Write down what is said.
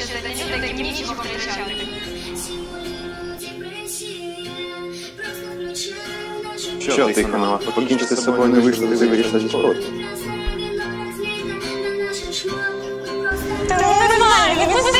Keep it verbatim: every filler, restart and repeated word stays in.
это таким ничего кричали. Що ти, хана? Покінчити з собою не вийшло, ти вирішила спорот. Та нормально,